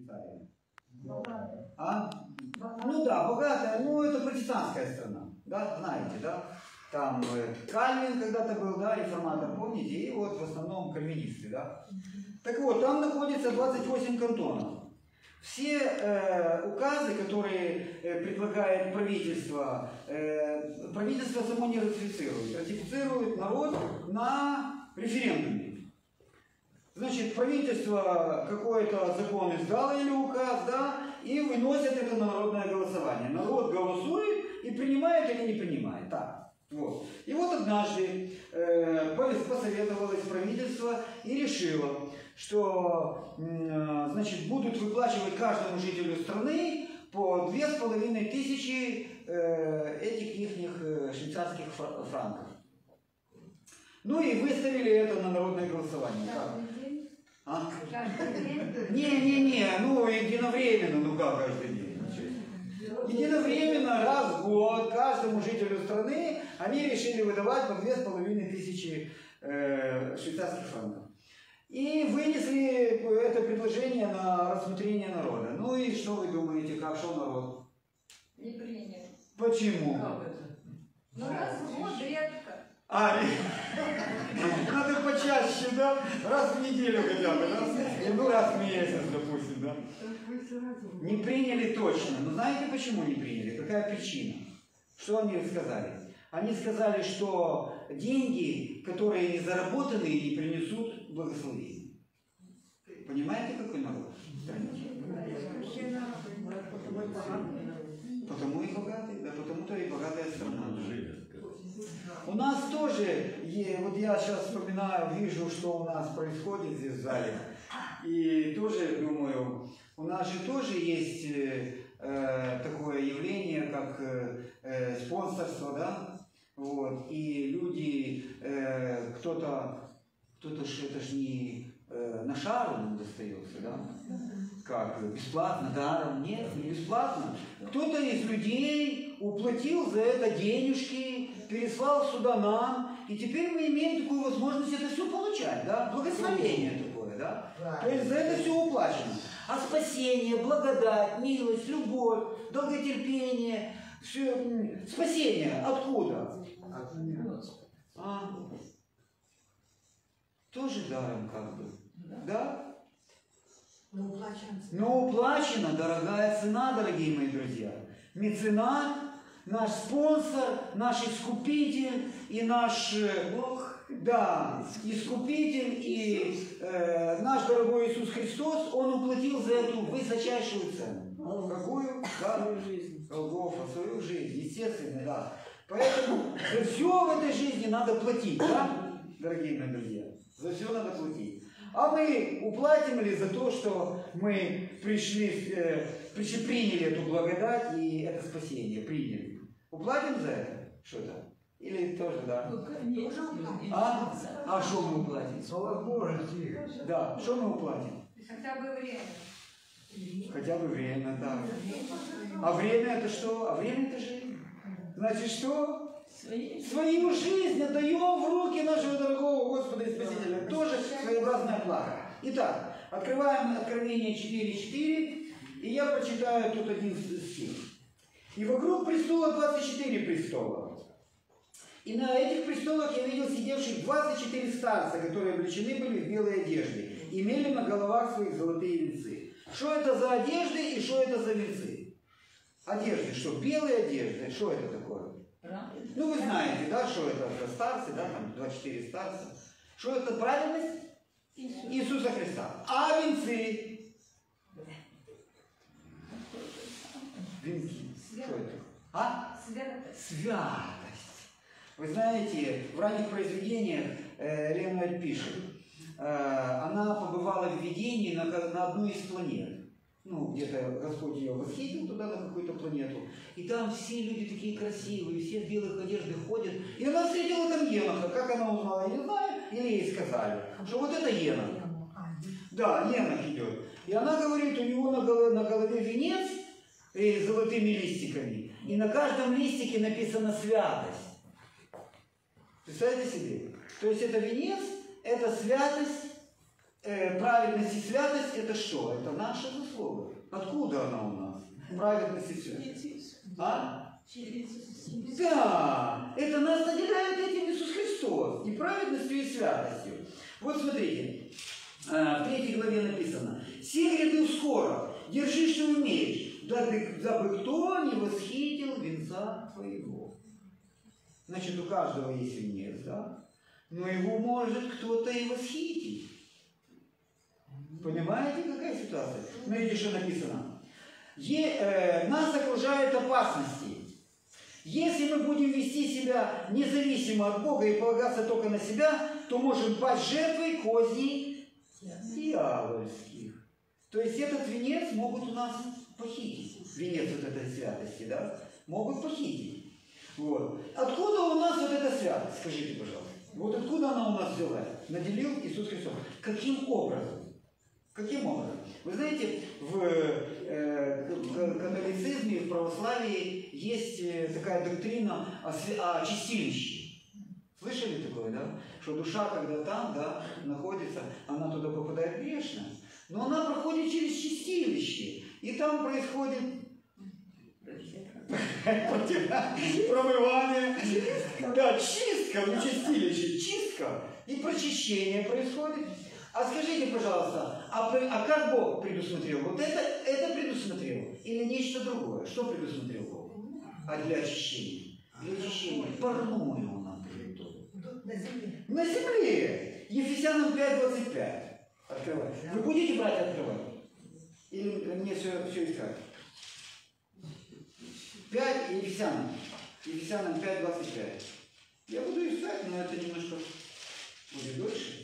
Швейцария? А? Ну да, богатая, ну это протестантская страна, да, знаете, да? Там Кальвин когда-то был, да, реформатор, помните, и вот в основном кальвинисты, да? Так вот, там находится 28 кантонов. Все указы, которые предлагает правительство, правительство само не ратифицирует. Ратифицирует народ на референдуме. Значит, правительство какой-то закон издало или указ, да, и выносят это на народное голосование. Народ голосует и принимает или не принимает. Так, вот. И вот однажды посоветовалось правительство и решило, что значит, будут выплачивать каждому жителю страны по 2500 этих их швейцарских франков. Ну и выставили это на народное голосование. А? Не, ну единовременно, ну как каждый день. Единовременно, раз в год, каждому жителю страны они решили выдавать по 2500 швейцарских франков. И вынесли это предложение на рассмотрение народа. Ну и что вы думаете, как шел народ? Не принял. Почему? Ну раз в год редко. Надо почаще, да? Раз в неделю хотя бы, да? Ну раз в месяц, допустим, да? Не приняли точно. Но знаете, почему не приняли? Какая причина? Что они сказали? Они сказали, что деньги, которые не заработаны, не принесут благословения. Понимаете, какой народ? Потому и богатый, да, потому-то и богатая страна. У нас тоже, вот я сейчас вспоминаю, вижу, что у нас происходит здесь в зале, и тоже думаю, у нас же тоже есть такое явление, как спонсорство, да, вот, и люди, кто-то ж, это ж не на шару достается, да, как, бесплатно, даром, нет, не бесплатно. Кто-то из людей уплатил за это денежки, переслал сюда нам, и теперь мы имеем такую возможность это все получать, да, благословение такое, да, то есть за это все уплачено. А спасение, благодать, милость, любовь, долготерпение, все, спасение откуда? Тоже даром как бы, да? Но уплачена дорогая цена, дорогие мои друзья. Меценат, наш спонсор, наш искупитель и наш Бог, да, искупитель и наш дорогой Иисус Христос, Он уплатил за эту высочайшую цену. Какую? Да, Голгофа, свою жизнь, естественно, да. Поэтому за все в этой жизни надо платить, да, дорогие мои друзья? За все надо платить. А мы уплатим ли за то, что мы приняли эту благодать и это спасение? Приняли. Уплатим за это что-то? Или тоже, да? А что мы уплатим? Да, что мы уплатим? Хотя бы время. Хотя бы время, да. А время это что? А время это жизнь. Значит, что? Свою жизнь отдаем в руки нашего дорогого Господа и Спасителя. Тоже своеобразная плата. Итак, открываем Откровение 4:4, и я прочитаю тут один стих. И вокруг престола 24 престола. И на этих престолах я видел сидевших 24 старца, которые облечены были в белые одежды, имели на головах своих золотые венцы. Что это за одежды и что это за венцы? Одежды, что? Белые одежды, что это такое? Ну, вы знаете, да, что это за старцы, да, там 24 старца. Что это праведность Иисуса Христа. А венцы? Венки. Что это? А? Святость. Вы знаете, в ранних произведениях Елена Уайт пишет, она побывала в видении на одной из планет. Ну, где-то Господь ее восхитил туда, на какую-то планету. И там все люди такие красивые, все в белых одеждах ходят. И она встретила там Еноха. Как она узнала, я не знаю. Или ей сказали, что вот это Енох. Да, Енох идет. И она говорит, у него на голове венец с золотыми листиками. И на каждом листике написано святость. Представляете себе? То есть это венец, это святость праведность и святость это что? Это наша заслуга. Откуда она у нас? Праведность и святость. А? Да, это нас наделяет этим Иисус Христос. И праведностью, и святостью. Вот смотрите, в 3 главе написано: «Се гряду скоро, держи, что умеешь, дабы кто не восхитил венца твоего». Значит, у каждого есть венец, да? Но его может кто-то и восхитить. Понимаете, какая ситуация? Смотрите, что написано. Нас окружают опасности. Если мы будем вести себя независимо от Бога и полагаться только на себя, то можем пасть жертвой козней дьявольских. То есть этот венец могут у нас похитить. Венец вот этой святости, да? Могут похитить. Вот. Откуда у нас вот эта святость? Скажите, пожалуйста. Вот откуда она у нас взялась? Наделил Иисус Христос. Каким образом? Каким образом? Вы знаете, в католицизме, в православии есть такая доктрина о чистилище. Слышали такое, да? Что душа, когда там, да, находится, она туда попадает грешно, но она проходит через чистилище. И там происходит промывание, да, чистка в чистилище, чистка и прочищение происходит. А скажите, пожалуйста, а как Бог предусмотрел? Вот это предусмотрел или нечто другое? Что предусмотрел Бог? А для очищения? Для очищения парную он нам приготовил. На земле. На земле. Ефесянам 5:25. Открывай. Вы будете брать, открывать? Или мне все искать? 5 Ефесянам. Ефесянам 5:25. Я буду искать, но это немножко будет дольше.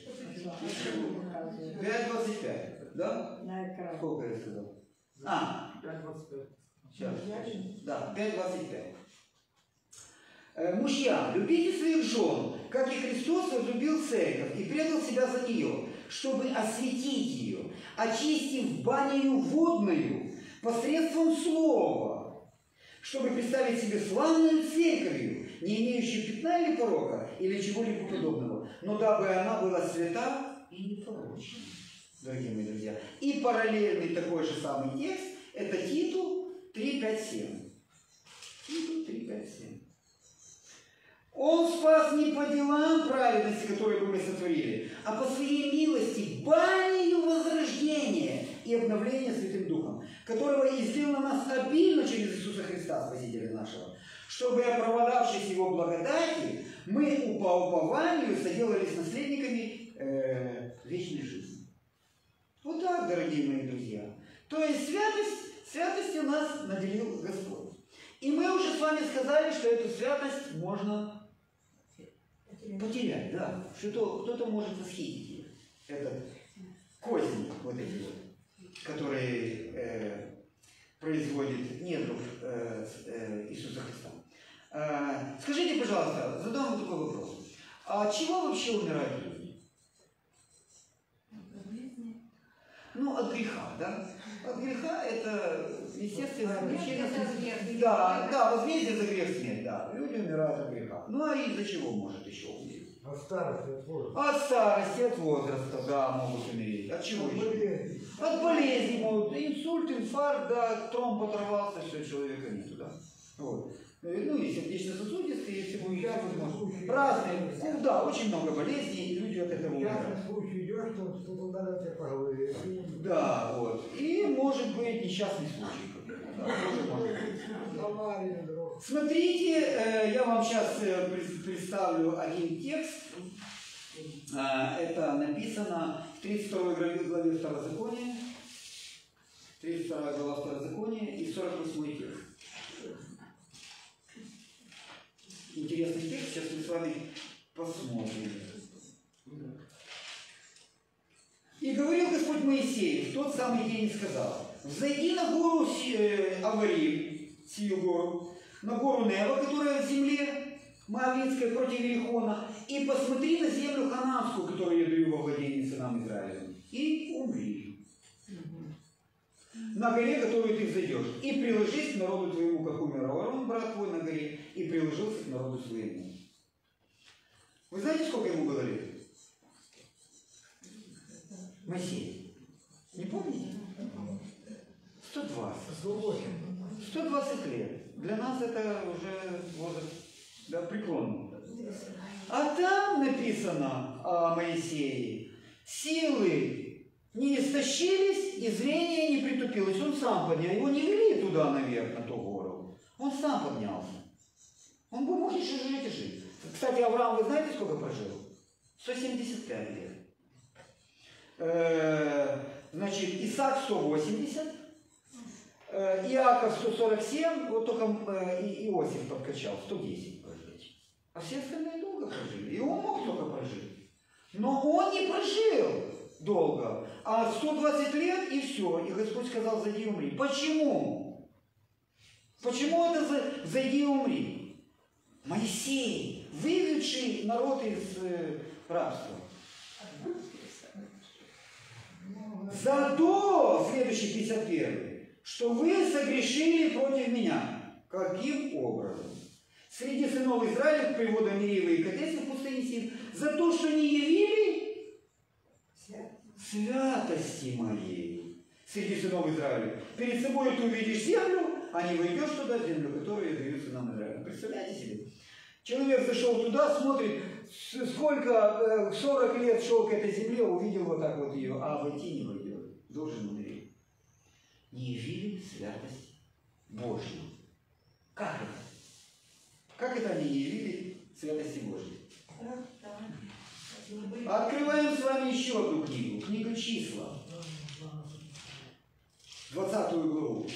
5:25. Да? Сколько я сказал? 5:25. Сейчас. Да, 5:25. Мужья, любите своих жен, как и Христос возлюбил церковь и предал себя за нее, чтобы осветить ее, очистив банею водную посредством слова, чтобы представить себе славную церковью, не имеющую пятна или порока, или чего-либо подобного, но дабы она была свята и непорочна, дорогие мои друзья. И параллельный такой же самый текст – это Титу 3:5-7. Титу 3:5-7. Он спас не по делам праведности, которые бы мы сотворили, а по своей милости, банию возрождения и обновления Святым Духом, которого излил на нас обильно через Иисуса Христа, Спасителя нашего, чтобы, оправдавшись Его благодати, мы по упованию соделались наследниками вечной жизни. Вот так, дорогие мои друзья. То есть святостью нас наделил Господь. И мы уже с вами сказали, что эту святость можно потерять, да. Что кто-то может восхитить ее. Это козни вот эти вот, которые производит недруг Иисуса Христа. Скажите, пожалуйста, задам вам такой вопрос. А от чего вообще умирают люди? Ну, от греха, да? От греха это естественная причина. Да, возмездие за грех смерть, да. Люди умирают от греха. Ну, а из-за чего может еще умереть? От старости, от возраста. От старости, от возраста, да, могут умереть. От чего еще? От болезни могут. Инсульт, инфаркт, да, тромб оторвался, все, человека нету, да. Вот. Ну и сердечно-сосудистые, если вы разные. Ну, да, очень много болезней, и люди от этого умирают. В частном случае идешь, то ударят тебя по голове. Да, вот. И может быть несчастный случай. Да, тоже может быть. Смотрите, я вам сейчас представлю один текст. Это написано в 32 главе Второзакония. 32 глава Второзакония и 48 текст. Интересный текст, сейчас мы с вами посмотрим. И говорил Господь Моисею в тот самый день сказал: «Взойди на гору Аварим, сию гору, на гору Нева, которая в земле Моавитской против Иерихона, и посмотри на землю Ханаанскую, которую я даю во владение сынам Израиля, и умри на горе, которую ты взойдешь, и приложись к народу твоему, как умер Аарон, брат твой, на горе, и приложился к народу своему». Вы знаете, сколько ему было лет? Моисей? Не помните? 120. 108. 120 лет. Для нас это уже возраст, да, преклонный. А там написано о Моисее: силы не истощились и зрение не притупилось. Он сам поднял. Его не вели туда наверх, на ту гору. Он сам поднялся. Он бы мог еще жить и жить. Кстати, Авраам, вы знаете, сколько прожил? 175 лет. Значит, Исаак 180, Иаков 147, вот только Иосиф подкачал, 110 прожить. А все остальные долго прожили. И он мог только прожить. Но он не прожил долго, а 120 лет и все. И Господь сказал: зайди и умри. Почему? Почему это зайди и умри? Моисей, выведший народ из рабства. Зато, следующий 51, что вы согрешили против меня. Каким образом? Среди сынов Израиля к приводу Мириева и Кадеса в пустыне Син, за то, что не явили святости моей. Среди сынов Израиля. Перед собой ты увидишь землю, а не войдешь туда, в землю, которую я даю сынам Израиля. Представляете себе? Человек зашел туда, смотрит, сколько, 40 лет шел к этой земле, увидел вот так вот ее, а войти не войдет. Должен умереть. Не явили святость Божью. Как это? Как это они не явили святости Божьей? Открываем с вами еще одну книгу. Книгу Числа. 20 главу.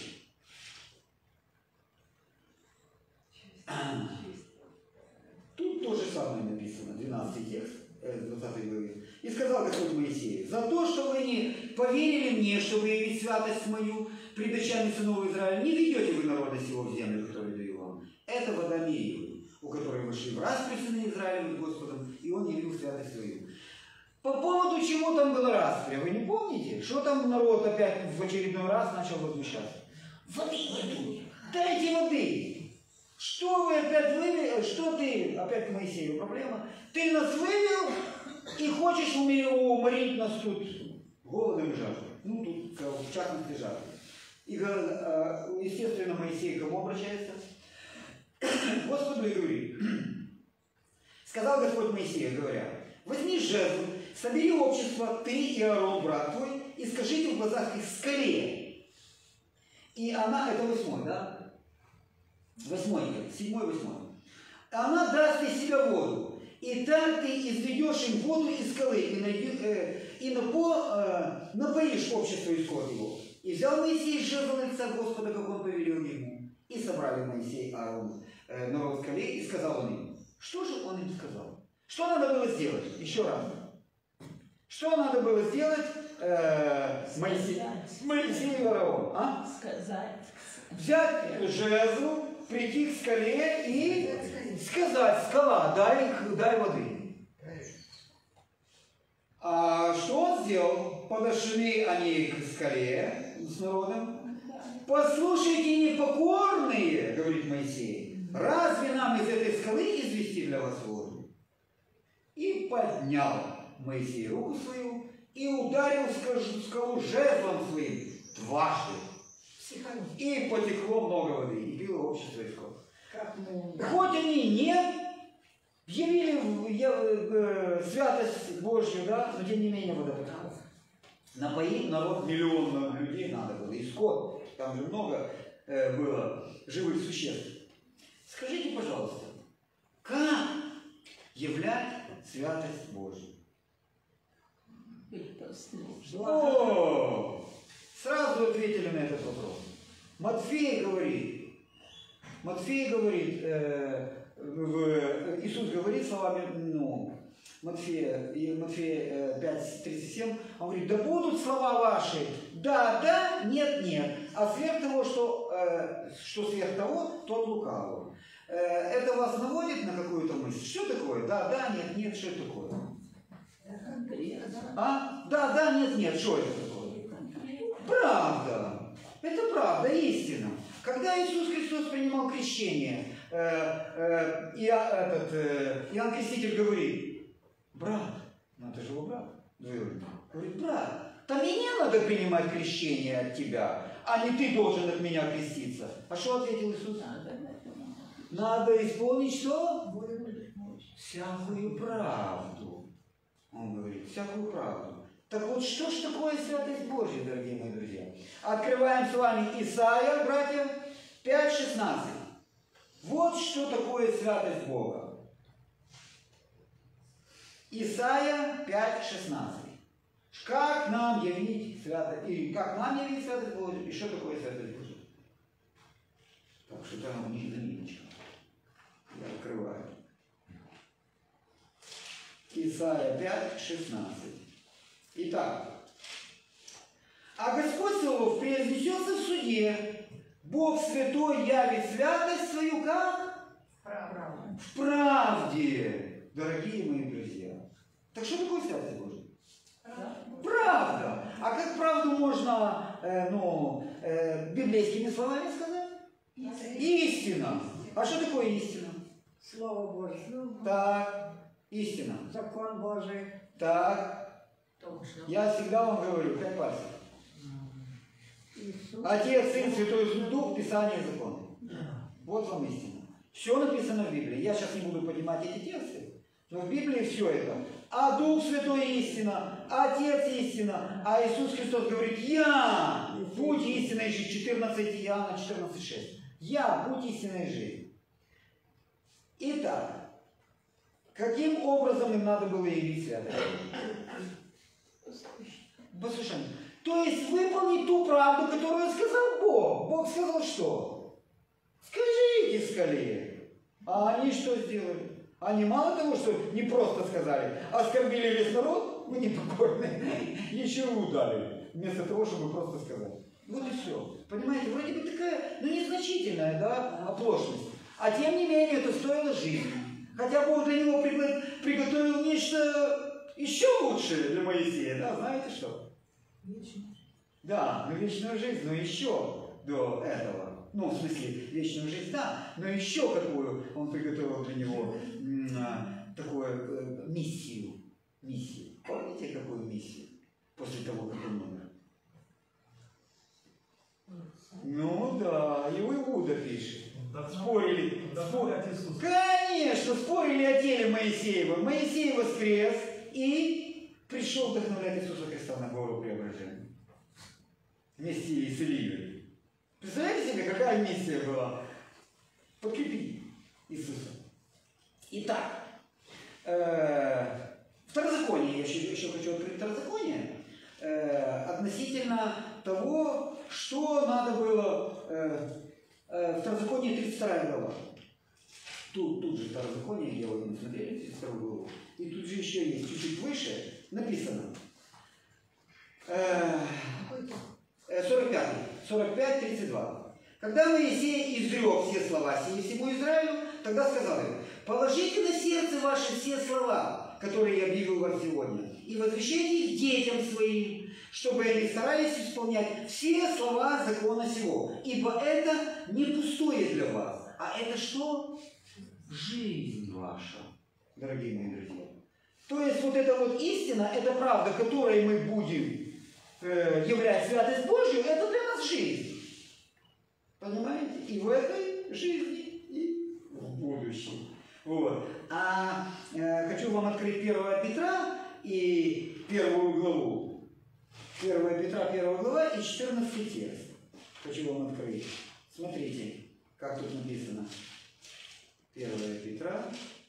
Тут то же самое написано, 12 текст, 20 главе. И сказал Господь Моисею: за то, что вы не поверили мне, чтобы явить святость мою пред очами сынов Израиля, не ведете вы народа сего в землю, которую даю вам. Это вода Мириева, у которой вошли в распри сыны Израиля с Господом, и он явил святость свою. По поводу чего там было распря, вы не помните? Что там народ опять в очередной раз начал возмущаться? Воды нету, дайте воды. Что вы опять вывели? Что ты, опять к Моисею проблема? Ты нас вывел и хочешь уморить нас тут голодом и жаждой. Ну, тут в частности жаждой. И, естественно, Моисей к кому обращается? Господу и говорит: сказал Господь Моисею, говоря: возьми жезл, собери общество, ты и Аарон, брат твой, и скажите в глазах их скале. И она, это 8, да? 8, 7, 8. Она даст из себя воду. И так ты изведешь им воду из скалы, и напоишь общество и скот его. И взял Моисей жезл лица Господа, как он повелел ему. И собрали Моисей и Аарон народ в скале, и сказал он им. Что же он им сказал? Что надо было сделать? Еще раз. Что надо было сделать Моисею и Аарону? А? Взять жезл, прийти к скале и сказать: скала, дай воды. А что он сделал? Подошли они к скале с народом. Послушайте, непокорные, говорит Моисей, разве нам из этой скалы извести для вас воду? И поднял Моисей руку свою и ударил скалу жезлом своим дважды. И потекло много воды, и пило общество и скот. Хоть они не явили святость Божью, да, но тем не менее вода потекла. Напоить народ, миллион людей надо было, и скот, там же много было живых существ. Скажите, пожалуйста, как являть святость Божью? О! Сразу ответили на этот вопрос. Матфей говорит, Иисус говорит словами, Матфея 5:37, он говорит: да будут слова ваши, да, да, нет, нет, а сверх того, что сверх того, то от лукавого. Это вас наводит на какую-то мысль? Что такое? Да, да, нет, нет, что это такое? А? Да, да, нет, нет, что это такое? Правда. Это правда, истина. Когда Иисус Христос принимал крещение, Иоанн Креститель говорит: брат, ну это же его брат, Двоюродный. Говорит, брат, то меня надо принимать крещение от тебя, а не ты должен от меня креститься. А что ответил Иисус? Надо исполнить что? Всякую правду. Он говорит, всякую правду. Так вот, что ж такое святость Божья, дорогие мои друзья? Открываем с вами Исаия, братья, 5:16. Вот что такое святость Бога. Исаия 5:16. Как нам явить святость, и как нам явить святость Божию, и что такое святость Божия? Так что там не минуточку. Я открываю. Исаия 5:16. Итак. А Господь Саваоф произнесется в суде. Бог святой явит святость свою как? В правде, дорогие мои друзья. Так что такое святость Божия? Правда. А как правду можно библейскими словами сказать? Истина. А что такое истина? Слово Божье. Так, истина. Закон Божий. Так, Точно. я всегда вам говорю, 5 пальцев. Иисус. Отец, Сын, Святой Дух, Писание, Закон. Вот вам истина. Все написано в Библии. Я сейчас не буду поднимать эти тексты, но в Библии все это. А Дух Святой истина, Отец истина, а Иисус Христос говорит, я путь истинной жизни. 14 Иоанна 14:6. Я путь истинной жизни. Итак, каким образом им надо было явить святость? Послушай, то есть выполнить ту правду, которую сказал Бог. Бог сказал что? Скажите скале. А они что сделали? Они мало того, что не просто сказали, оскорбили весь народ, вы непокорные, еще и ударили, вместо того, чтобы просто сказать. Вот и все. Понимаете, вроде бы такая, незначительная, да, оплошность. А тем не менее, это стоило жизни. Хотя Бог для него приготовил нечто еще лучшее для Моисея, да, знаете что? Да, вечную жизнь, но еще до этого. Ну, в смысле, вечную жизнь, да, но еще какую он приготовил для него такую миссию. Помните, какую миссию? После того, как он умер. Ну да, и Иуда пишет. Спорили. Конечно, спорили о теле Моисеева. Моисей воскрес и пришел вдохновлять Иисуса Христа на гору преображения. Вместе с Илией. Представляете себе, какая миссия была? Подкрепить Иисуса. Итак, второзаконие, я еще хочу открыть второзаконие, относительно того, что надо было, второзаконие 32 глава. Тут же второзаконие, где вы смотрели, 32 главу. И тут же еще есть, чуть-чуть выше, написано. 45-32. Когда Моисей изрек все слова сии всему Израилю, тогда сказал им: положите на сердце ваши все слова, которые я объявил вам сегодня, и возвещайте их детям своим, чтобы они старались исполнять все слова закона сего. Ибо это не пустое для вас, а это что? Жизнь ваша, дорогие мои друзья. То есть вот эта вот истина, эта правда, которой мы будем являть святость Божью, это для нас жизнь. Понимаете? И в этой жизни, и в будущем. Вот. А хочу вам открыть 1 Петра и 1 главу. 1 Петра, 1 глава и 14 текст. Хочу вам открыть. Смотрите, как тут написано. 1 Петра.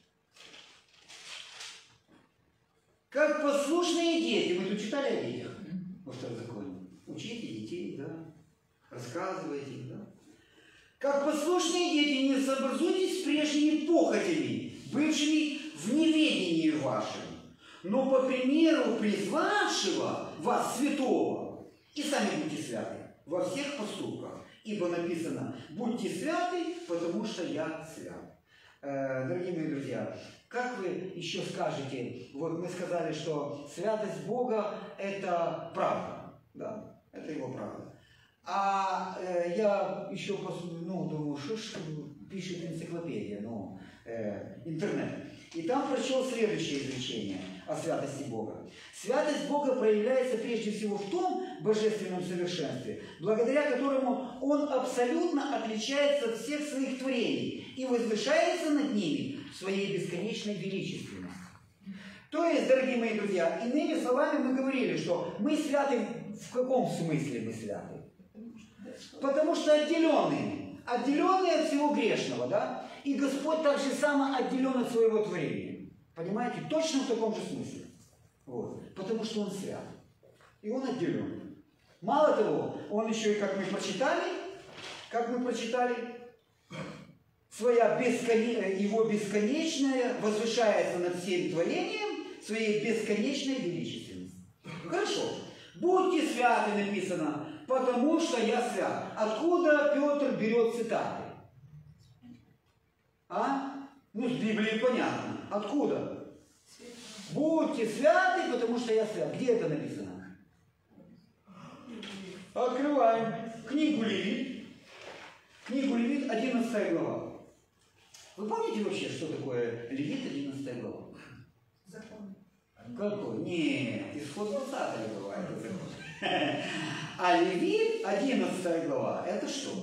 Как послушные дети. Мы тут читали о детях во второзаконии. Учите детей, да? Рассказывайте их, да? Как послушные дети, не сообразуйтесь с прежними похотями, бывшими в неведении вашем, но по примеру призвавшего вас святого, и сами будьте святы во всех поступках, ибо написано: будьте святы, потому что я свят. Дорогие мои друзья, как вы еще скажете, вот мы сказали, что святость Бога – это правда, да, это Его правда. А я еще думаю, что ж пишет энциклопедия, интернет. И там прочел следующее изречение. о святости Бога. Святость Бога проявляется прежде всего в том божественном совершенстве, благодаря которому Он абсолютно отличается от всех своих творений и возвышается над ними в своей бесконечной величественности. То есть, дорогие мои друзья, иными словами мы говорили, что мы святы. В каком смысле мы святы? Потому что отделенные от всего грешного, да? И Господь так же само отделен от своего творения. Понимаете? Точно в таком же смысле. Вот. Потому что Он свят. И Он отделен. Мало того, Он еще и, как мы прочитали, Его бесконечное возвышается над всем творением своей бесконечной величественностью. Хорошо. Будьте святы, написано, потому что я свят. Откуда Петр берет цитаты? Ну, с Библии понятно. Откуда? Будьте святы, потому что я свят. Где это написано? Открываем. Книгу Левит. Книгу Левит, 11 глава. Вы помните вообще, что такое Левит, 11 глава? Закон. Какой? Нет, Исход 20 глава, это закон. А Левит, 11 глава, это что?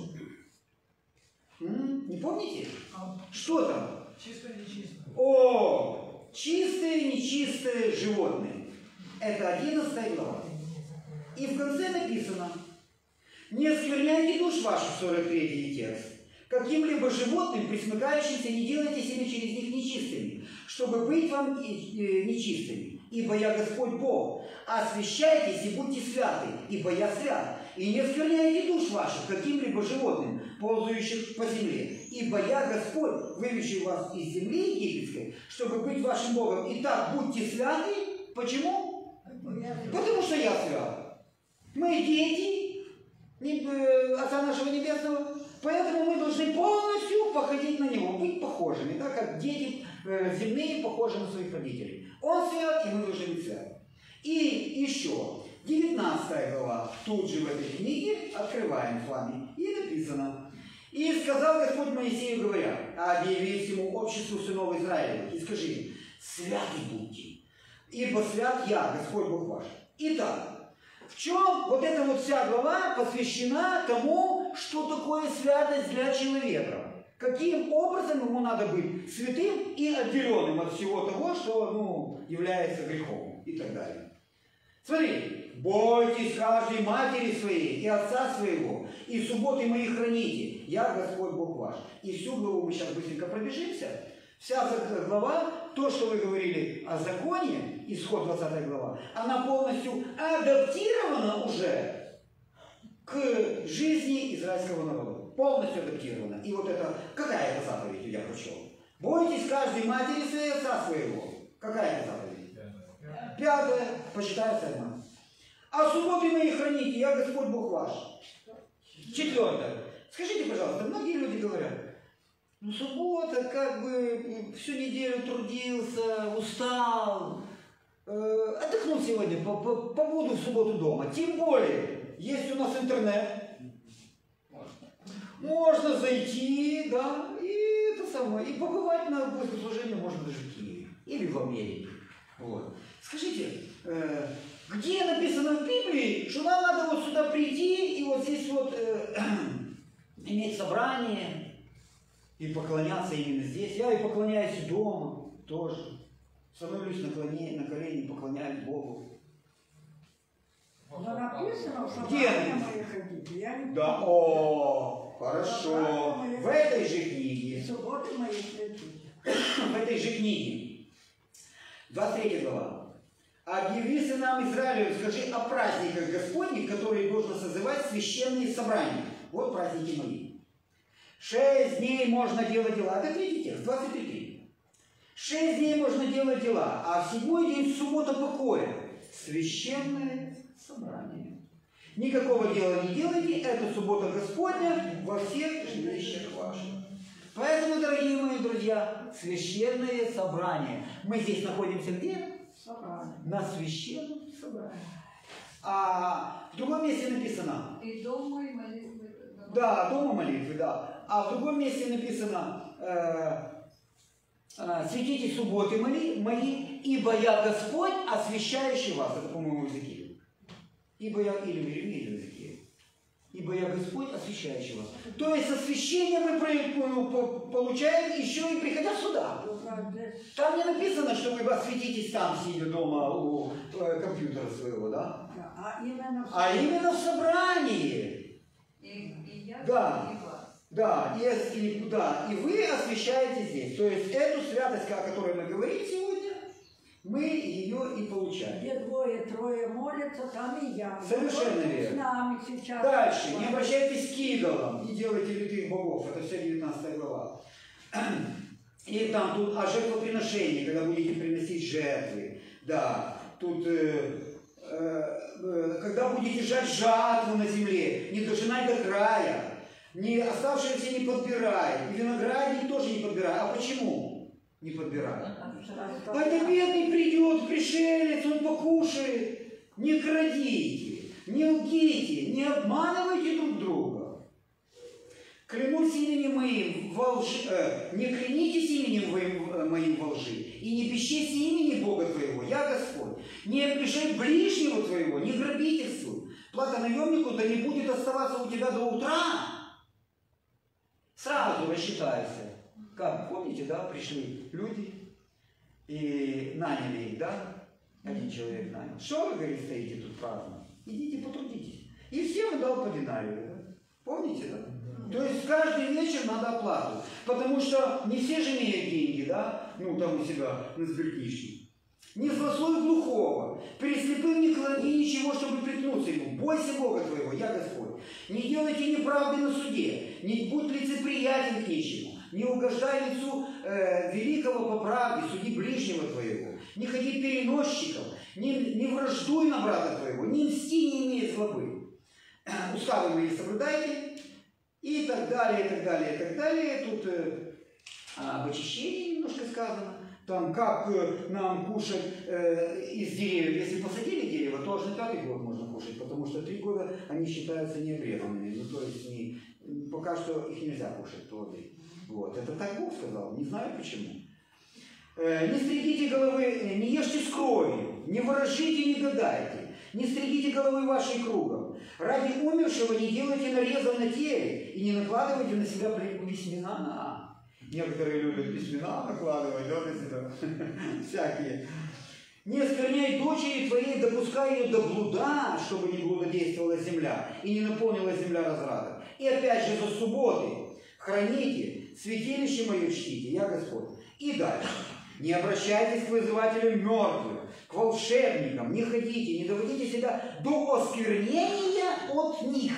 Не помните? Что там? Чисто, нечисто. О, чистые, нечистые животные. Это 11 глава. И в конце написано: не оскверняйте душ ваших, 43 текст. Каким-либо животным, присмыкающимся, не делайте себя через них нечистыми, чтобы быть вам нечистыми. Ибо я Господь Бог. Освящайтесь и будьте святы, ибо я свят. И не оскверняйте душ ваших каким-либо животным, ползающих по земле. Ибо я Господь, выведший вас из земли египетской, чтобы быть вашим Богом. Итак, будьте святы. Почему? Потому что я свят. Мы дети Отца нашего Небесного. Поэтому мы должны полностью походить на Него, быть похожими, да, как дети земные похожи на своих родителей. Он свят, и мы должны быть святы. И еще 19 глава, тут же в этой книге, открываем с вами, и написано: «И сказал Господь Моисею, говоря, объяви всему обществу сынов Израилевых, и скажи им: святы будьте, ибо свят я, Господь Бог ваш». Итак, в чем вот эта вот вся глава посвящена тому, что такое святость для человека? Каким образом ему надо быть святым и отделенным от всего того, что является грехом и так далее. Смотри, бойтесь каждой матери своей и отца своего, и субботы мои храните, я Господь Бог ваш. И всю главу мы сейчас быстренько пробежимся. Вся глава, то, что вы говорили о законе, Исход 20 глава, она полностью адаптирована уже к жизни израильского народа. Полностью адаптирована. И вот это, какая это заповедь, я прочел? Бойтесь каждой матери своей, отца своего. Какая это заповедь? 5. Почитаю 7. А субботы мои храните, я Господь Бог ваш. 4. Скажите, пожалуйста, многие люди говорят: суббота, как бы всю неделю трудился, устал, отдохнул сегодня, побуду в субботу дома. Тем более, есть у нас интернет. Можно зайти, да, и это самое, и побывать на богослужении можно даже в Киеве или в Америке. Вот. Скажите, где написано в Библии, что нам надо вот сюда прийти и вот здесь вот иметь собрание и поклоняться именно здесь? Я и поклоняюсь дома тоже. Становлюсь на колени, поклоняюсь Богу. Но написано, что где мои ходите. Я не да, помню. о, хорошо. В этой же книге. Субботы мои ходите. В этой же книге. 23 глава. Объяви сынам Израилю, скажи о праздниках Господних, которые должно созывать священные собрания. Вот праздники мои. 6 дней можно делать дела. Это 3 текст, 23. 6 дней можно делать дела, а в 7-й день суббота покоя. Священное собрание. Никакого дела не делайте, это суббота Господня во всех жилищах ваших. Поэтому, дорогие мои друзья, священное собрание. Мы здесь находимся где? Собрание. На священном собрании. А в другом месте написано... И дом мой молитвы. Да, дома молитвы, да. А в другом месте написано... святите субботы мои, ибо я Господь, освящающий вас. Это, по-моему, в языке. Ибо я, или в Иеремии, или в языке. Ибо я Господь, освящающий вас. То есть освящение мы получаем еще и приходя сюда. Там не написано, что вы осветитесь там, сидя дома у компьютера своего, да? А именно в собрании. И я, Да. и вас. Да, и вы освящаете здесь. То есть эту святость, о которой мы говорим сегодня, мы ее и получаем. Где двое-трое молятся, там и я. Совершенно Вот верно. с нами сейчас. Дальше. Не обращайтесь к идолам, не делайте литых богов. Это вся 19 глава. И там тут о жертвоприношении, когда будете приносить жертвы. Да, тут когда будете жать жатву на земле, не дожинай до края, не оставшиеся не подбирай, и виноградник тоже не подбирай. А почему не подбирай? А это бедный придет, пришелец, он покушает. Не крадите, не лгите, не обманывайте друг друга. Клянусь именем моим во лжи, не клянитесь именем моим во лжи, и не пищите имени Бога твоего, я Господь. Не обижай ближнего твоего, не грабительствуй. Плата наемнику да не будет оставаться у тебя до утра. Сразу рассчитайся. Как, помните, да, пришли люди и наняли их, да? Один человек нанял. Что вы, говорит, стоите тут праздно? Идите потрудитесь. И всем дал по динарию, да? Помните, да? То есть каждый вечер надо оплату. Потому что не все же имеют деньги, да? Ну, там у себя на сберкнижке. Не злословь глухого. Перед слепым не клади ничего, чтобы приткнуться ему. Бойся Бога твоего, я Господь. Не делайте неправды на суде. Не будь лицеприятен к нищему. Не угождай лицу великого по правде, суди ближнего твоего. Не ходи переносчиком. Не враждуй на брата твоего. Не мсти, не имей злобы. Уставы мои соблюдайте. И так далее, и так далее, и так далее. Тут об очищении немножко сказано. Там, как нам кушать из деревьев. Если посадили дерево, то аж на 5-й год можно кушать, потому что 3 года они считаются необрезанными. Ну, то есть пока что их нельзя кушать, плоды. Вот. Это так Бог сказал, не знаю почему. Не стригите головы, не ешьте с кровью, не ворожите, не гадайте, не стригите головы вашей кругом. Ради умершего не делайте нарезов на теле и не накладывайте на себя письмена. Некоторые любят письмена накладывать, да, на себя, всякие. Не оскверняй дочери твоей, допускай ее до блуда, чтобы не блудодействовала земля и не наполнила земля разрадом. И опять же за субботы храните, святилище мое чтите, я Господь. И дальше. Не обращайтесь к вызывателям мертвых, к волшебникам, не ходите, не доводите себя до осквернения от них.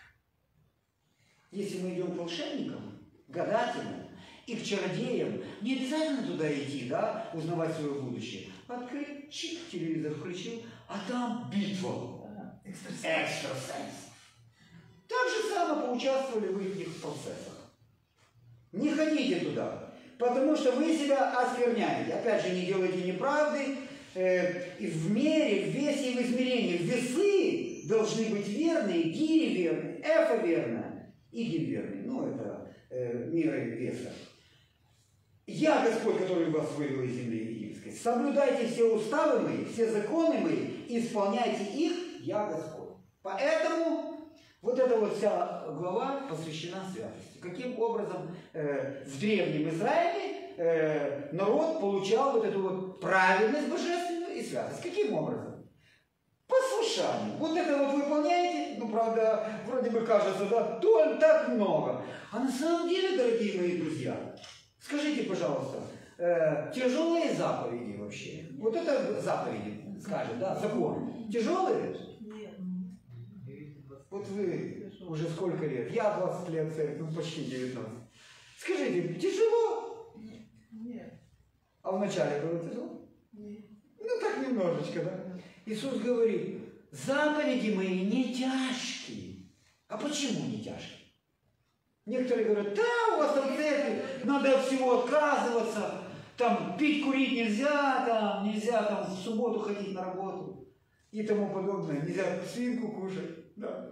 Если мы идем к волшебникам, гадателям и к чародеям, не обязательно туда идти, да, узнавать свое будущее. Открыть, чик, телевизор включил, а там битва. Экстрасенс. Так же само поучаствовали вы в их процессах. Не ходите туда, потому что вы себя оскверняете. Опять же, не делайте неправды. И в мере, в весе и в измерении. Весы должны быть верные, гири верные, эфа верная и гин верный. Ну, это меры веса. Я Господь, который вас вывел из земли египетской. Соблюдайте все уставы мои, все законы мои, исполняйте их, я Господь. Поэтому вот эта вот вся глава посвящена святости. Каким образом в Древнем Израиле народ получал вот эту вот праведность божественную и святость. Каким образом? Послушанием. Вот это вот выполняете, ну, правда, вроде бы кажется, да, только так много. А на самом деле, дорогие мои друзья, скажите, пожалуйста, тяжелые заповеди вообще? Вот это заповеди, скажем, да, закон. Тяжелые? Нет. Вот вы уже сколько лет? Я 20 лет, ну почти 19. Скажите, тяжело? Нет. А вначале было тяжело? Нет. Ну так немножечко, да? Иисус говорит, заповеди мои не тяжкие. А почему не тяжкие? Некоторые говорят, да, у вас там церковь, надо от всего отказываться, там пить, курить нельзя, там в субботу ходить на работу. и тому подобное. Нельзя свинку кушать. Да.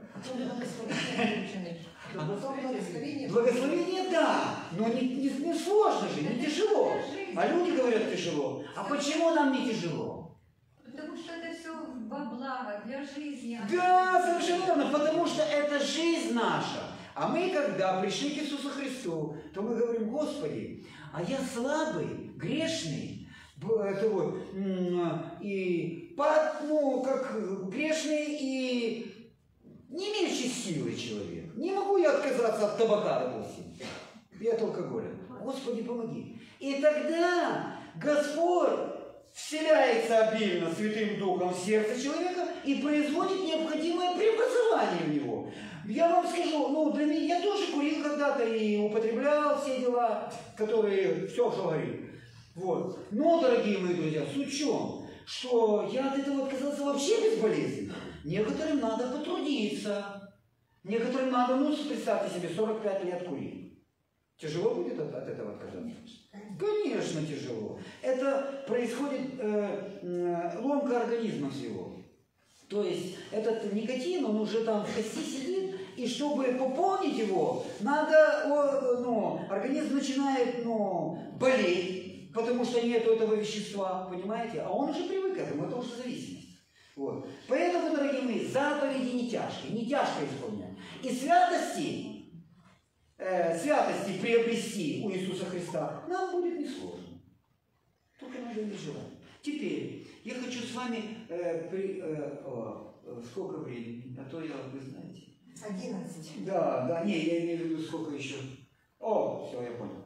Благословение, да, но не сложно же, не тяжело. А люди говорят тяжело. А почему нам не тяжело? Потому что это все во благо, для жизни. Да, совершенно верно, потому что это жизнь наша. А мы, когда пришли к Иисусу Христу, то мы говорим: Господи, а я слабый, грешный, это вот, и как грешный и не имеющий силы человек. Не могу я отказаться от табака, допустим, и от алкоголя. Господи, помоги. И тогда Господь вселяется обильно Святым Духом в сердце человека и производит необходимое преобразование в него. Я вам скажу, для меня, я тоже курил когда-то и употреблял все дела, которые все, что говорили. Вот. Но, дорогие мои друзья, суть в чем? Что я от этого отказался вообще безболезненно. Некоторым надо потрудиться. Некоторым надо, представьте себе, 45 лет курить. Тяжело будет от этого отказаться? Конечно, тяжело. Это происходит ломка организма всего. То есть этот никотин, он уже там в кости сидит, и чтобы пополнить его, надо, организм начинает, болеть, потому что нет этого вещества, понимаете? А он уже привык к этому, это уже зависимость. Вот. Поэтому, дорогие мои, заповеди не тяжко исполнять. И святости приобрести у Иисуса Христа нам будет несложно. Только надо не желать. Теперь я хочу с вами сколько времени, а то вы знаете. 11. Да, я имею в виду сколько еще. Все, я понял.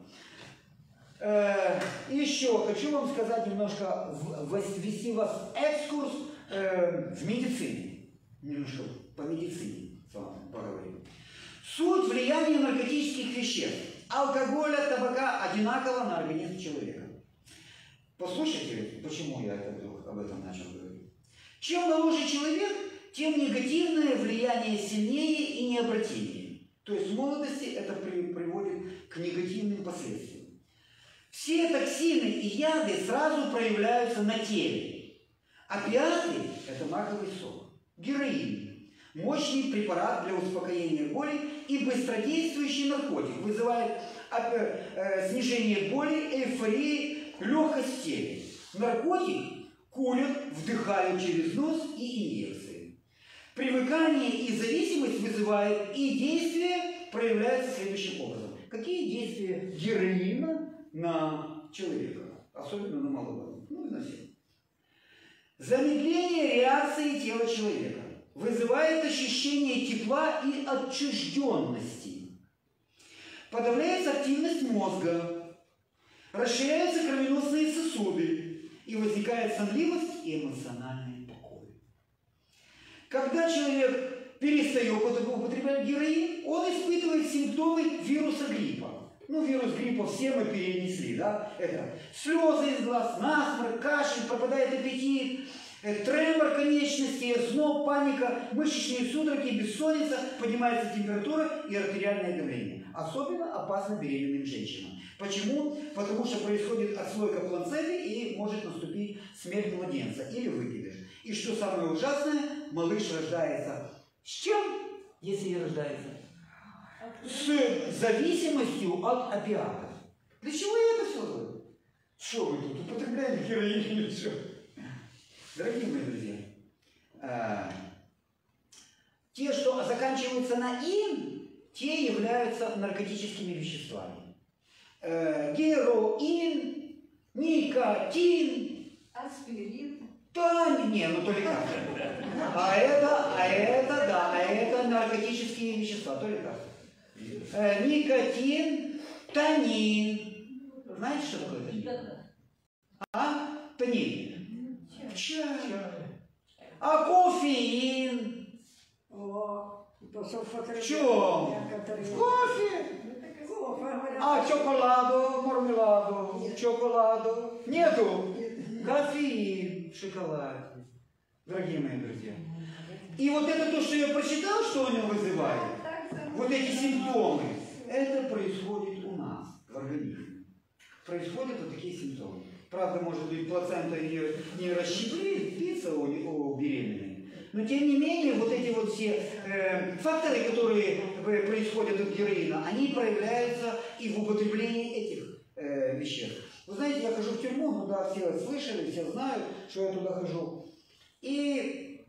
Еще хочу вам сказать немножко, ввести вас экскурс в медицине. Немножко по медицине с вами поговорим. Суть влияния наркотических веществ, алкоголя, табака одинаково на организм человека. Послушайте, почему я вдруг об этом начал говорить. Чем моложе человек, тем негативное влияние сильнее и необратимее. То есть в молодости это приводит к негативным последствиям. Все токсины и яды сразу проявляются на теле. Опиаты – это маковый сок, героин, мощный препарат для успокоения боли и быстродействующий наркотик, вызывает снижение боли, эйфории, легкость в теле. Наркотик курят, вдыхают через нос и инъекции. Привыкание и зависимость вызывает, и действие проявляется следующим образом. Какие действия героина на человека, особенно на молодого, и на всех? Замедление реакции тела человека вызывает ощущение тепла и отчужденности. Подавляется активность мозга, расширяются кровеносные сосуды и возникает сонливость и эмоциональный покой. Когда человек перестает употреблять героин, он испытывает симптомы вируса гриппа. Вирус гриппа все мы перенесли, да? Это слезы из глаз, насморк, кашель, пропадает аппетит, тремор конечностей, озноб, паника, мышечные судороги, бессонница, поднимается температура и артериальное давление. Особенно опасно беременным женщинам. Почему? Потому что происходит отслойка плаценты и может наступить смерть младенца или выкидыш. И что самое ужасное, малыш рождается с чем, если и рождается? С зависимостью от опиатов. Для чего я это все говорю? Что вы тут употребляете героин или что? Дорогие мои друзья, те, что заканчиваются на «ин», те являются наркотическими веществами. Героин, никотин, Аспирин. то лекарства. А это наркотические вещества, то лекарства. Никотин, танин. Знаете, что такое танин? Танин. Чай. А кофеин? В чем? Кофе. А чоколаду, мармеладу, чоколаду? Нету. Кофеин в шоколаде. Дорогие мои друзья. И вот это то, что я прочитал, что у него вызывает, вот эти симптомы, это происходит у нас в организме. Происходят вот такие симптомы. Правда, может быть, плацента не расщепится у беременной. Но тем не менее, вот эти вот все факторы, которые происходят от героина, они проявляются и в употреблении этих веществ. Вы знаете, я хожу в тюрьму, ну да, все слышали, все знают, что я туда хожу. И,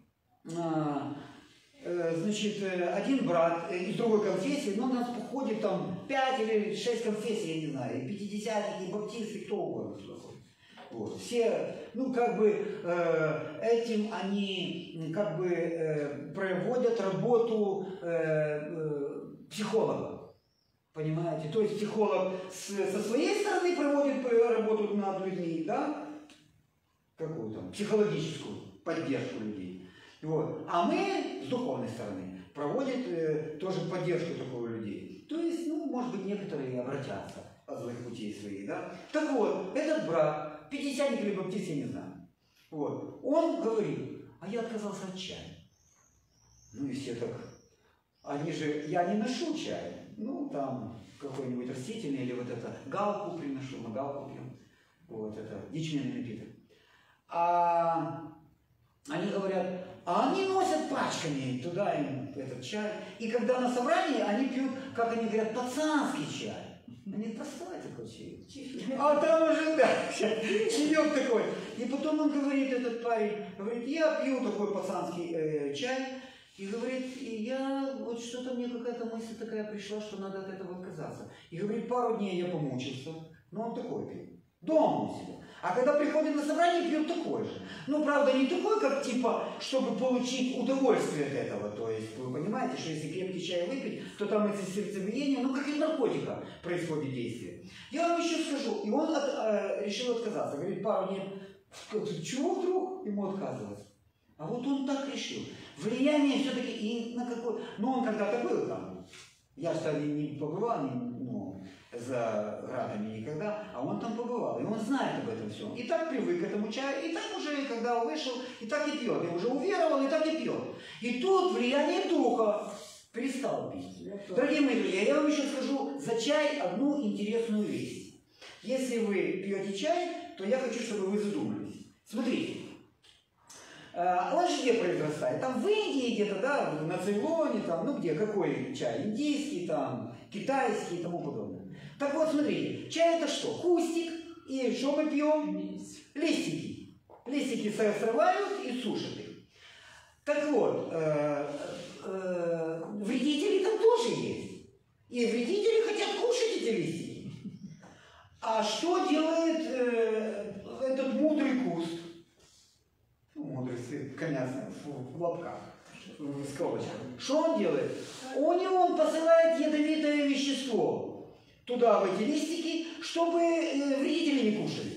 значит, один брат из другой конфессии, ну, у нас ходит там 5 или 6 конфессий, я не знаю, и пятидесятники, и баптисты, кто угодно сюда ходит. Вот. Все, ну, как бы, этим они, как бы, проводят работу психолога. Понимаете? То есть психолог со своей стороны проводит работу над людьми, да? Какую там? Психологическую поддержку людей. Вот. А мы с духовной стороны проводим тоже поддержку такого людей. То есть, ну, может быть, некоторые обратятся от злых путей своих, да? Так вот, этот брат, пятидесятник или баптист, я не знаю. Вот. Он говорит, а я отказался от чая. Ну и все так, они же, я не ношу чай. Ну, там какой-нибудь растительный или вот это галку приношу, мы галку пьем. Вот это ячменный напиток. А они говорят, а они носят пачками туда им этот чай. И когда на собрании, они пьют, как они говорят, пацанский чай. Они простой такой чай. А там уже, да, чаек такой. И потом он говорит, этот парень, говорит, я пью такой пацанский чай. И говорит, и я, вот что-то мне какая-то мысль такая пришла, что надо от этого отказаться. И говорит, пару дней я помучился. Но он такой пьет. Дома у себя. А когда приходит на собрание, пьет такой же. Ну, правда, не такой, как типа, чтобы получить удовольствие от этого. То есть, вы понимаете, что если крепкий чай выпить, то там это сердцебиение, ну, как и наркотика происходит действие. Я вам еще скажу. И он решил отказаться. Говорит, пару дней, чего вдруг ему отказываться? А вот он так решил. Влияние все-таки и на какой... Ну, он когда-то был там. Я, кстати, не побывал за градами никогда, а он там побывал. И он знает об этом всем. И так привык к этому чаю, и так уже, когда он вышел, и так и пьет. И уже уверовал, и так и пьет. И тут влияние духа перестал пить. Дорогие мои друзья, я вам еще скажу за чай одну интересную вещь. Если вы пьете чай, то я хочу, чтобы вы задумались. Смотрите. Он же где произрастает? Там в Индии где-то, да, на Цейлоне, там, ну где, какой чай? Индийский, там, китайский и тому подобное. Так вот, смотрите, чай это что? Кустик, и что мы пьем? Листики. Листики срывают и сушат их. Так вот, вредители там тоже есть. И вредители хотят кушать эти листики. А что делает этот мудрый куст? Мудрый сын, коня в лапках, в скобочках. Что он делает? Он посылает ядовитое вещество туда, в эти листики, чтобы вредители не кушали.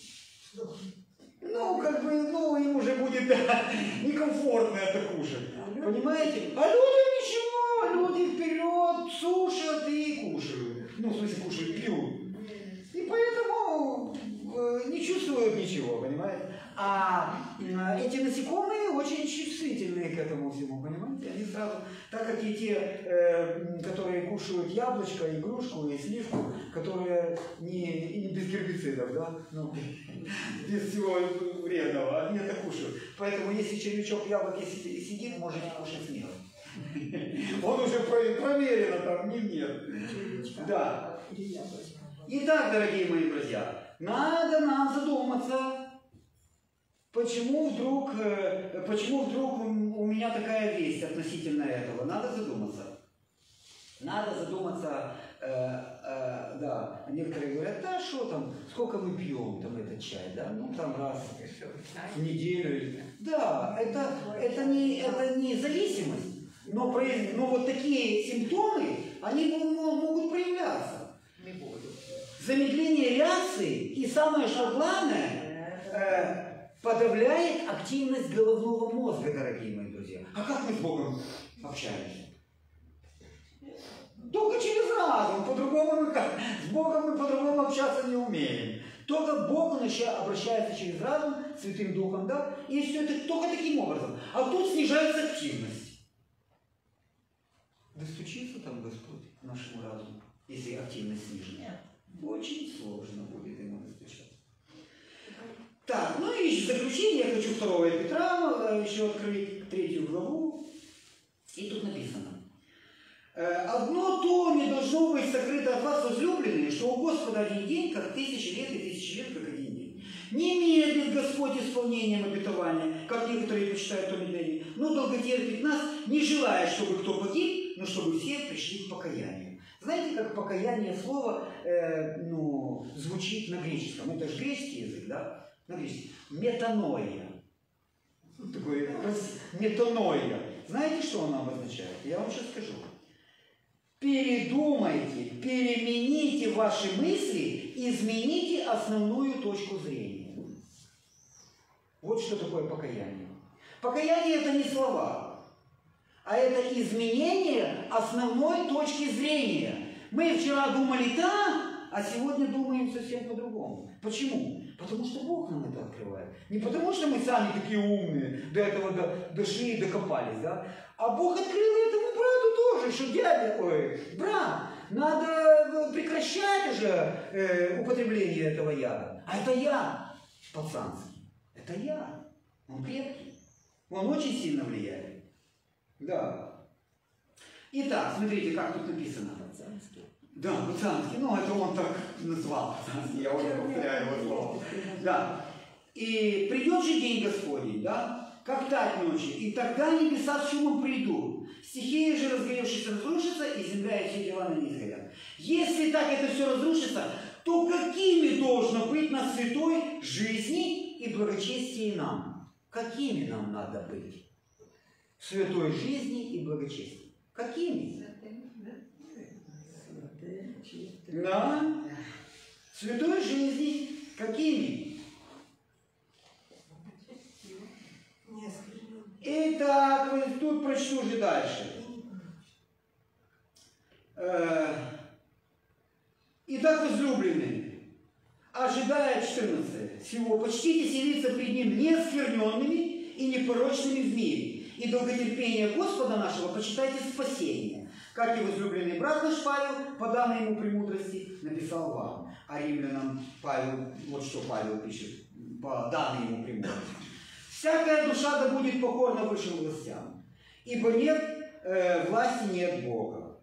Ну, как бы, ну, им уже будет некомфортно это кушать. Понимаете? А людям ничего, люди вперед сушат и кушают. Ну, в смысле, кушают, пьют. И поэтому не чувствуют ничего, понимаете? А эти насекомые очень чувствительные к этому всему, понимаете? Они сразу, так как и те, которые кушают яблочко, игрушку и сливку, которые не без гербицидов, да? Ну, без всего вредного, они это кушают. Поэтому если червячок яблоки сидит, можете кушать смело. Он уже проверено, там нет. Да. Итак, дорогие мои друзья, надо нам задуматься, почему вдруг у меня такая весть относительно этого. Надо задуматься. Надо задуматься, да. Некоторые говорят, да, что там, сколько мы пьем там этот чай, да, ну там раз в неделю. Да, это не зависимость, но вот такие симптомы, они могут проявляться. Замедление реакции и самое что главное, подавляет активность головного мозга, дорогие мои друзья. А как мы с Богом общаемся? Только через разум, по-другому с Богом мы по-другому общаться не умеем. Только Бог обращается через разум, Святым Духом, да, и все это только таким образом. А тут снижается активность. Достучится там Господь нашему разуму, если активность снижена? Очень сложно будет ему достучаться. Так, ну и в заключение я хочу 2 Петра еще открыть, 3 главу. И тут написано. «Одно то не должно быть сокрыто от вас, возлюбленные, что у Господа один день, как 1000 лет, и 1000 лет, как один день. Не медлит Господь исполнением обетования, как некоторые почитают то медление, но долготерпит нас, не желая, чтобы кто погиб, но чтобы все пришли к покаянию». Знаете, как покаяние слова звучит на греческом? Это же греческий язык, да? На греческом. Метаноия. Такой метаноия. Знаете, что он обозначает? Я вам сейчас скажу. Передумайте, перемените ваши мысли, измените основную точку зрения. Вот что такое покаяние. Покаяние – это не слова, а это изменение основной точки зрения. Мы вчера думали так, а сегодня думаем совсем по-другому. Почему? Потому что Бог нам это открывает. Не потому что мы сами такие умные, до этого дошли и докопались, да? А Бог открыл этому брату тоже, что дядя, брат, надо прекращать уже употребление этого яда. А это яд пацанский. Это яд. Он крепкий. Он очень сильно влияет. Да. Итак, смотрите, как тут написано. Да, пацанский. Ну, это он так назвал. Пацанский, я уже повторяю его слово. Да. И придет же день Господень, да? Как тать ночи, и тогда небеса с шумом придут. Стихии же, разгоревшись, разрушатся, и земля и все дела на ней сгорят. Если так это все разрушится, то какими должно быть на святой жизни и благочестии нам? Какими нам надо быть? В святой жизни и благочестии. Какими? Да. Святой жизни какими? Итак, вот тут прочту же дальше. Итак, возлюбленные, ожидая 14 всего, почтите селиться пред Ним неоскверненными и непорочными в мире, и долготерпение Господа нашего почитайте спасение, как и возлюбленный брат наш Павел, по данной ему премудрости, написал вам. А римлянам Павел, вот что Павел пишет, по данной ему премудрости. «Всякая душа да будет покорна высшим властям, ибо нет власти, нет Бога».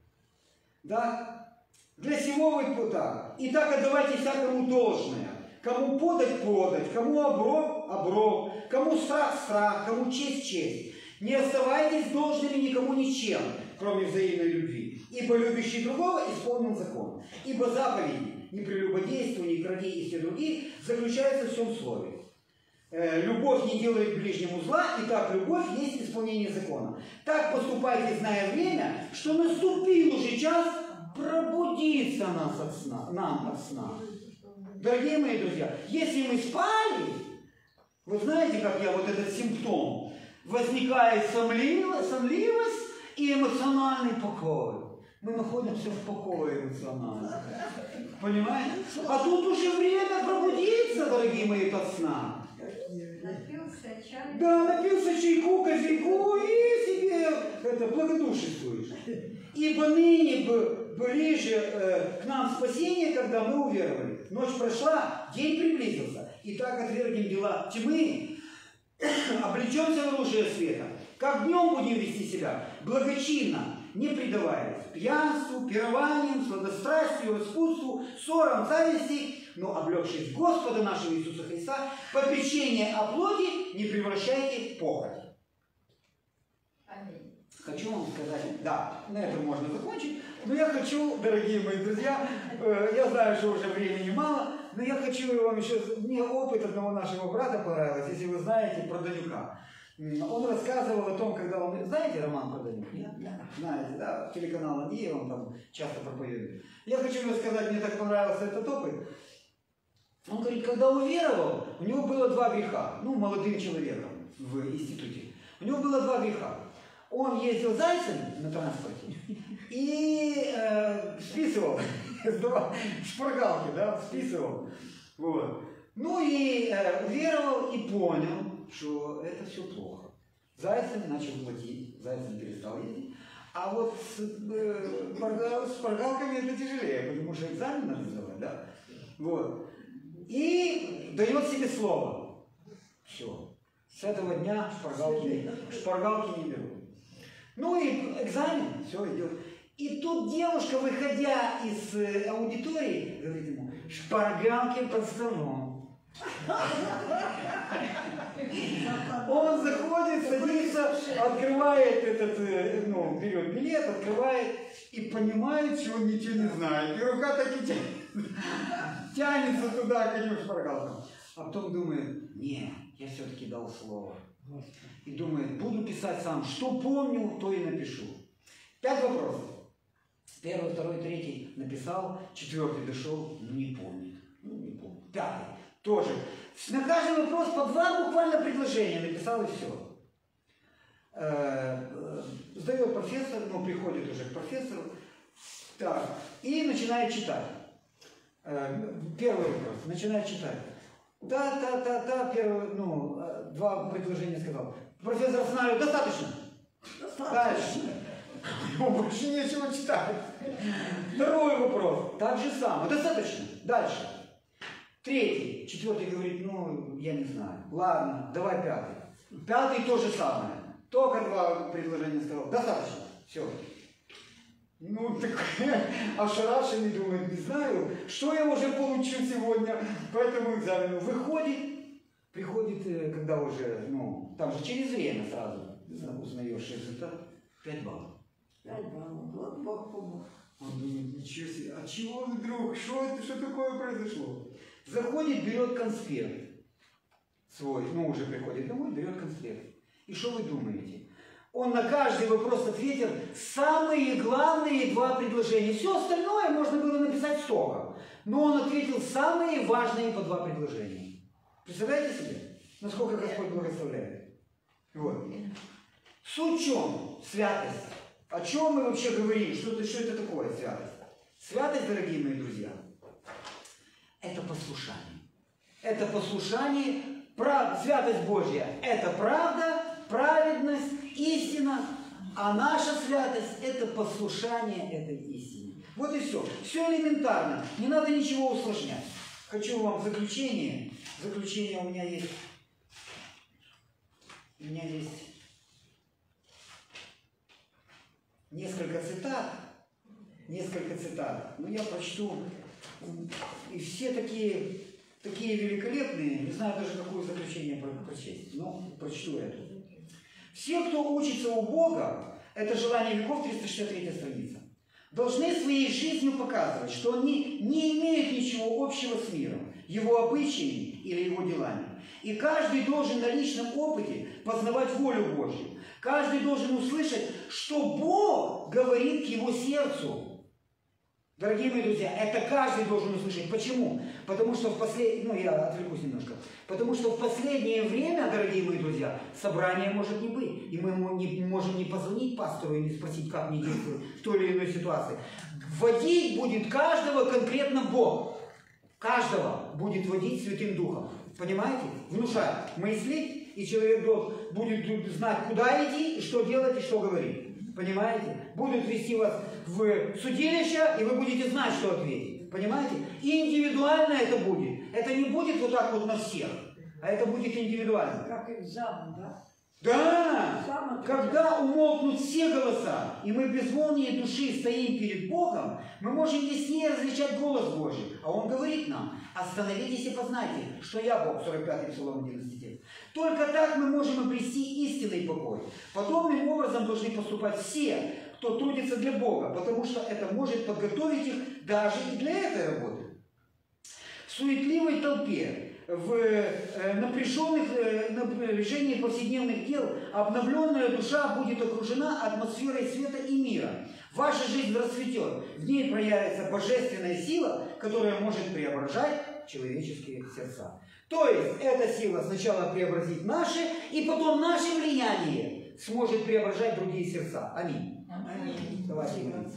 Да? Для сего вы так. Итак, отдавайте всякому должное. Кому подать – подать, кому оброк – оброк, кому страх – страх, кому честь – честь. Не оставайтесь должными никому ничем, кроме взаимной любви. Ибо любящий другого исполнил закон. Ибо заповеди «не прелюбодействуй, не кради» и все другие заключаются в всем слове. Любовь не делает ближнему зла, и так любовь есть исполнение закона. Так поступайте, зная время, что наступил уже час пробудиться нам от сна. Дорогие мои друзья, если мы спали, вы знаете, как я вот этот симптом, возникает сонливость и эмоциональный покой. Мы находимся в покое эмоциональном. Понимаете? А тут уже время пробудиться, дорогие мои, от сна. Напился чай. Да, напился чайку, кофейку и себе благодушествуешь. Ибо ныне ближе к нам спасение, когда мы уверовали. Ночь прошла, день приблизился. И так отвергнем дела тьмы, облечемся в оружие света. Как днем будем вести себя? Благочинно, не предаваясь пьянству, пированиям, сладострастию, распутству, ссорам, зависти, но облегшись Господа нашего Иисуса Христа, попечение о плоти не превращайте в похоть. Аминь. Хочу вам сказать, да, на этом можно закончить, но я хочу, дорогие мои друзья, я знаю, что уже времени мало, но я хочу вам еще, мне опыт одного нашего брата понравился, если вы знаете про Данюка. Он рассказывал о том, когда он... Знаете Роман Проданюк? Нет? Знаете, да? Телеканал «Надия», он там часто проповедует. Я хочу рассказать, мне так понравился этот опыт. Он говорит, когда уверовал, у него было 2 греха. Ну, молодым человеком в институте. У него было 2 греха. Он ездил зайцем на транспорте и списывал, шпаргалки, да, списывал. Вот. Ну и уверовал и понял, что это все плохо. Зайцем начал платить, зайцем перестал ездить. А вот с шпаргалками это тяжелее, потому что экзамен надо сдавать, да. Вот. И дает себе слово. Все. С этого дня шпаргалки не берут. Ну и экзамен, все идет. И тут девушка, выходя из аудитории, говорит ему: шпаргалки под столом. Он заходит, садится, открывает берет билет, открывает и понимает, что он ничего не знает. И рука так и тянется туда, к этим шпаргалкам. А потом думает: не, я все-таки дал слово. И думает: буду писать сам, что помню, то и напишу. 5 вопросов. 1, 2, 3 написал, 4 дошел, не помнит. Не помнит. 5 тоже. На каждый вопрос по 2 буквально предложения написал, и все. Сдает профессор, приходит уже к профессору, так, и начинает читать. Первый вопрос, начинает читать. Первый, 2 предложения сказал. Профессор останавливает: достаточно. Дальше. Ему больше нечего читать. Второй вопрос, так же самое. Достаточно. Дальше. 3, 4 говорит: я не знаю. Ладно, давай 5. 5 то же самое. Только 2 предложения сказал. Достаточно. Все. Такой ошарашенный, думает: не знаю, что я уже получу сегодня по этому экзамену. Приходит, когда уже, там же через время сразу узнаешь результат. 5 баллов. 5 баллов. Вот Бог помог. Он думает: ничего себе, а чего вдруг? Что такое произошло? Заходит, берет конспект свой, уже приходит домой, берет конспект. И что вы думаете? Он на каждый вопрос ответил самые главные 2 предложения. Все остальное можно было написать строго. Но он ответил самые важные по 2 предложения. Представляете себе, насколько Господь благословляет? Вот. Суть в чем? Святость. О чем мы вообще говорим? Что это такое святость? Святость, дорогие мои друзья, это послушание. Это послушание, святость Божья – это правда, праведность, истина, а наша святость – это послушание этой истине. Вот и все. Все элементарно, не надо ничего усложнять. Хочу вам заключение. Заключение у меня есть. Несколько цитат. Но я прочту. И все такие великолепные, не знаю даже, какое заключение прочесть, но прочту эту. Все, кто учится у Бога, это «Желание веков», 363 страница, должны своей жизнью показывать, что они не имеют ничего общего с миром, его обычаями или его делами. И каждый должен на личном опыте познавать волю Божью. Каждый должен услышать, что Бог говорит к его сердцу. Дорогие мои друзья, это каждый должен услышать. Почему? Потому что я отвлекусь немножко. Потому что в последнее время, дорогие мои друзья, собрания может не быть. И мы не можем не позвонить пастору и не спросить, как мне действовать в той или иной ситуации. Водить будет каждого конкретно Бог. Каждого будет водить Святым Духом. Понимаете? Внушать мысли, и человек будет знать, куда идти, и что делать, и что говорить. Понимаете? Будут вести вас в судилище, и вы будете знать, что ответить. Понимаете? И индивидуально это будет. Это не будет вот так вот на всех, а это будет индивидуально. Как экзамен, да? Да! Когда умолкнут все голоса, и мы в безмолвии души стоим перед Богом, мы можем яснее различать голос Божий. А Он говорит нам: остановитесь и познайте, что я Бог, 45-й Псалом 11 текст. Только так мы можем обрести истинный покой. Подобным образом должны поступать все, кто трудится для Бога, потому что это может подготовить их даже и для этой работы. В суетливой толпе, в напряжении повседневных дел обновленная душа будет окружена атмосферой света и мира. Ваша жизнь расцветет, в ней проявится божественная сила, которая может преображать человеческие сердца. То есть эта сила сначала преобразит наши, и потом наше влияние сможет преображать другие сердца. Аминь. Аминь. Давайте молиться.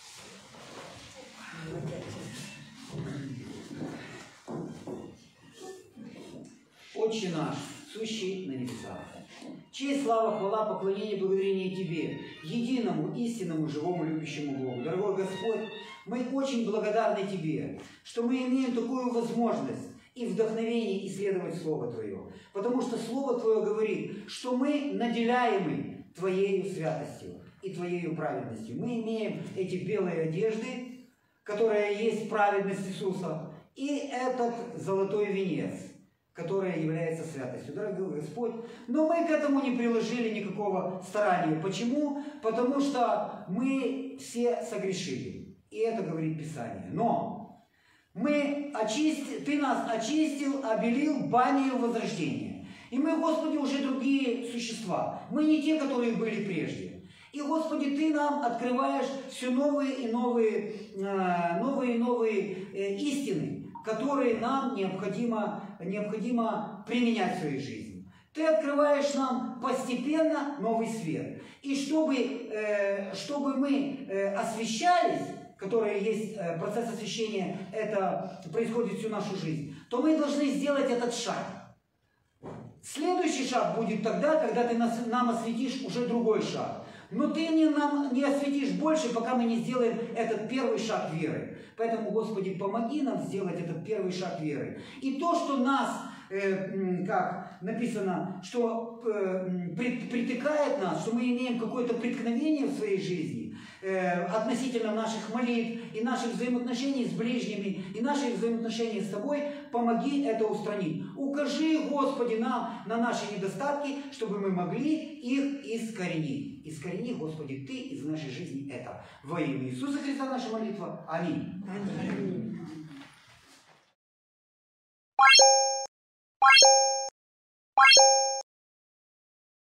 Отче наш, сущий на небесах, честь, слава, хвала, поклонение, благодарение Тебе, единому, истинному, живому, любящему Богу. Дорогой Господь, мы очень благодарны Тебе, что мы имеем такую возможность и вдохновение исследовать Слово Твое. Потому что Слово Твое говорит, что мы наделяемы Твоею святостью и Твоею праведностью. Мы имеем эти белые одежды, которая есть праведность Иисуса, и этот золотой венец, который является святостью. Дорогой Господь, но мы к этому не приложили никакого старания. Почему? Потому что мы все согрешили. И это говорит Писание. Но Ты нас очистил, обелил банию возрождения. И мы, Господи, уже другие существа. Мы не те, которые были прежде. И, Господи, Ты нам открываешь все новые и новые истины, которые нам необходимо применять в своей жизни. Ты открываешь нам постепенно новый свет. И чтобы мы освящались, которое есть процесс освящения, это происходит всю нашу жизнь, то мы должны сделать этот шаг. Следующий шаг будет тогда, когда Ты нам осветишь уже другой шаг. Но Ты нам не осветишь больше, пока мы не сделаем этот первый шаг веры. Поэтому, Господи, помоги нам сделать этот первый шаг веры. И то, что нас, как написано, что притыкает нас, что мы имеем какое-то преткновение в своей жизни относительно наших молитв и наших взаимоотношений с ближними, и наших взаимоотношений с Тобой, помоги это устранить. Укажи, Господи, нам на наши недостатки, чтобы мы могли их искоренить. Искорени, Господи, Ты из нашей жизни это. Во имя Иисуса Христа наша молитва. Аминь. Аминь.